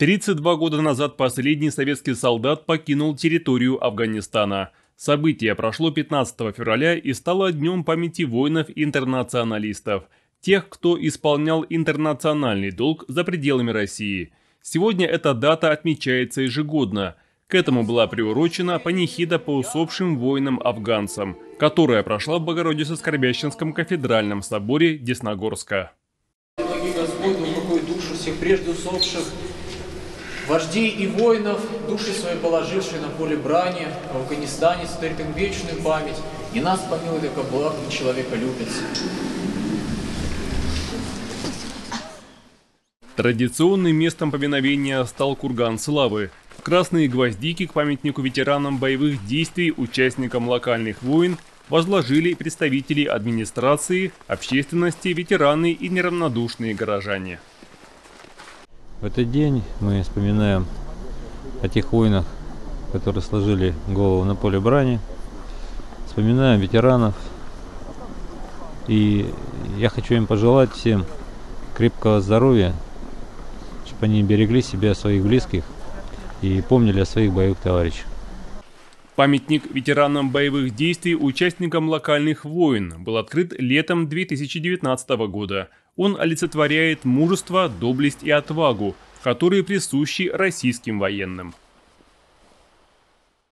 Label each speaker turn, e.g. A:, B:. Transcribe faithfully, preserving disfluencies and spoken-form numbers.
A: тридцать два года назад последний советский солдат покинул территорию Афганистана. Событие прошло пятнадцатого февраля и стало днем памяти воинов-интернационалистов, тех, кто исполнял интернациональный долг за пределами России. Сегодня эта дата отмечается ежегодно. К этому была приурочена панихида по усопшим воинам-афганцам, которая прошла в Богородице-Скорбященском кафедральном соборе Десногорска.
B: Благи Господь, упокой душу всех прежде усопших, вождей и воинов, души свои положившие на поле брани, в Афганистане, сотворит им вечную память, и нас помилуй, как благ и человеколюбец.
A: Традиционным местом поминовения стал курган славы. Красные гвоздики к памятнику ветеранам боевых действий, участникам локальных войн возложили представители администрации, общественности, ветераны и неравнодушные горожане.
C: В этот день мы вспоминаем о тех воинах, которые сложили голову на поле брани, вспоминаем ветеранов, и я хочу им пожелать всем крепкого здоровья, чтобы они берегли себя, своих близких и помнили о своих боевых товарищах.
A: Памятник ветеранам боевых действий, участникам локальных войн, был открыт летом две тысячи девятнадцатого года. Он олицетворяет мужество, доблесть и отвагу, которые присущи российским военным.